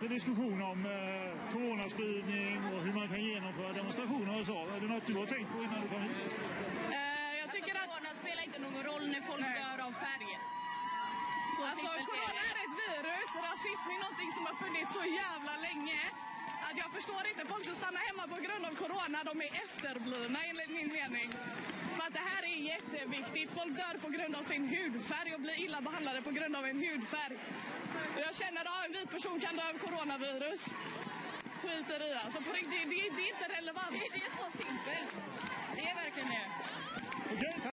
en diskussion om coronaspridning och hur man kan genomföra demonstrationer och så. Är det något du har tänkt på innan du kom hit? Jag tycker att corona spelar inte någon roll när folk dör av färg. Alltså, corona är ett virus. Rasism är någonting som har funnits så jävla länge att jag förstår inte folk som stannar hemma på grund av corona. De är efterblivna enligt min mening. För att det här är jätteviktigt. Folk dör på grund av sin hudfärg och blir illa behandlade på grund av en hudfärg. Och jag känner att en vit person kan dö av coronavirus. Skiter i. Alltså på riktigt, det är inte relevant. Det är så simpelt. Det är verkligen det. Okej,